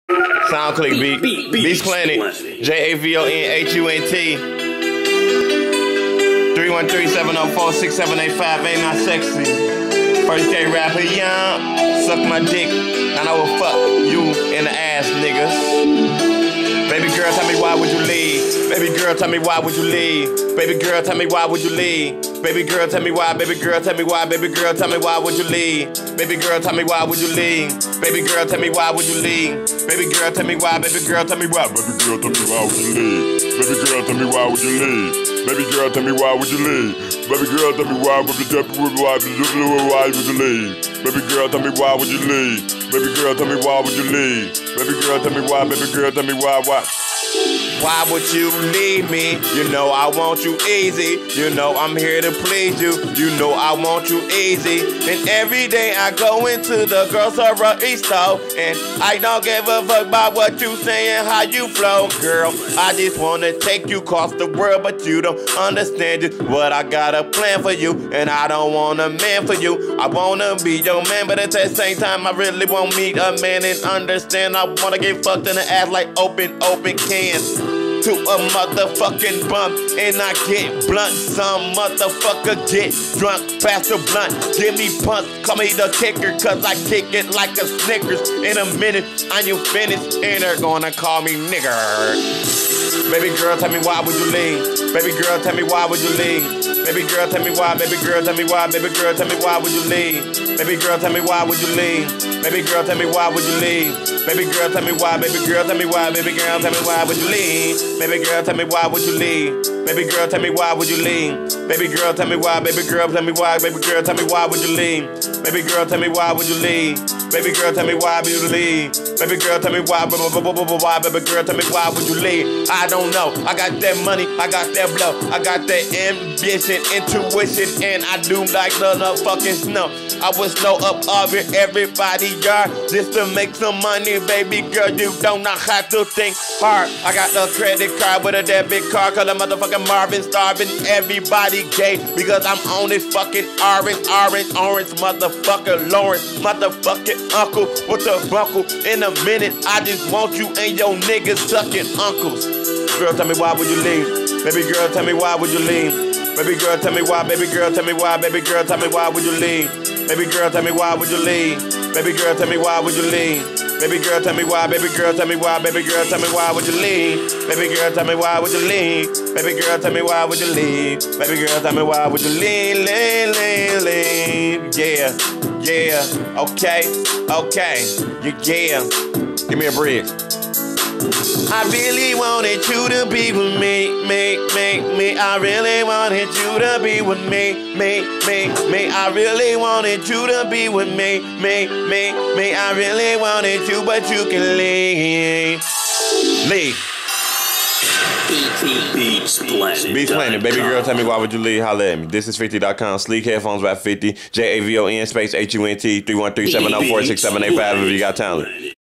SoundClick beat. Beats Planet. JAVONHUNT. 313-704-6785. Ain't not sexy. First day rapper, young. Suck my dick. And I will fuck you in the ass, niggas. Baby girl, tell me why would you leave? Baby girl, tell me why would you leave? Baby girl, tell me why would you leave? Baby girl, tell me why. Baby girl, tell me why. Baby girl, tell me why would you leave? Baby girl, tell me why would you leave? Baby girl, tell me why would you leave? Baby girl, tell me why. Baby girl, tell me why. Baby girl, tell me why would you leave? Baby girl, tell me why would you leave? Baby girl, tell me why would you leave? Baby girl, tell me why would you leave? Baby girl, tell me why would you leave? Baby girl, tell me why would you leave? Baby girl, tell me why. Baby girl, tell me why. Why would you leave me? You know I want you easy. You know I'm here to please you. You know I want you easy. And every day I go into the grocery store, and I don't give a fuck about what you saying, how you flow. Girl, I just wanna take you across the world, but you don't understand it. What I got a plan for you, and I don't want a man for you. I wanna be your man, but at the same time I really want me a man and understand. I wanna get fucked in the ass like open cans. To a motherfucking bump, and I get blunt. Some motherfucker get drunk, pass the blunt. Give me punch, call me the kicker, cause I kick it like a Snickers. In a minute, I you finished, and they're gonna call me nigger. Baby girl, tell me why would you leave? Baby girl, tell me why would you leave? Baby girl, tell me why. Baby girl, tell me why. Baby girl, tell me why would you leave? Baby girl, tell me why would you leave? Baby girl, tell me why would you leave? Baby girl, tell me why. Baby girl, tell me why. Baby girl, tell me why would you leave? Baby girl, tell me why would you leave? Baby girl, tell me why would you leave? Baby girl, tell me why. Baby girl, tell me why. Baby girl, tell me why would you leave? Baby girl, tell me why would you leave? Baby girl, tell me why would you leave? Baby girl, tell me why. Baby girl, tell me why would you leave? I don't know. I got that money. I got that blow. I got that ambition, intuition, and I do like the fucking snow. I will slow up over everybody yard just to make some money, baby girl. You don't know how to think hard. I got the credit card with a debit card, cause the motherfucking Marvin starving everybody gay because I'm on this fucking orange motherfucker Lawrence, motherfucking uncle with the buckle. In a minute, I just want you and your niggas sucking uncles. Girl, tell me why would you leave? Baby girl, tell me why would you leave? Baby girl, tell me why. Baby girl, tell me why. Baby girl, tell me why would you leave? Baby girl, tell me why would you leave? Baby girl, tell me why would you leave? Baby girl, tell me why. Baby girl, tell me why. Baby girl, tell me why would you leave? Baby girl, tell me why would you leave? Baby girl, tell me why would you leave? Baby girl, tell me why would you leave? Leave. Yeah. Okay. Yeah. Give me a bridge. I really wanted you to be with me. I really wanted you to be with me. I really wanted you to be with me. I really wanted you, but you can leave. Beats Planet. Baby girl, tell me why would you leave? Holla at me. This is 50.com. Sleek headphones by 50. JAVON space HUNT 313-704-6785 if you got talent.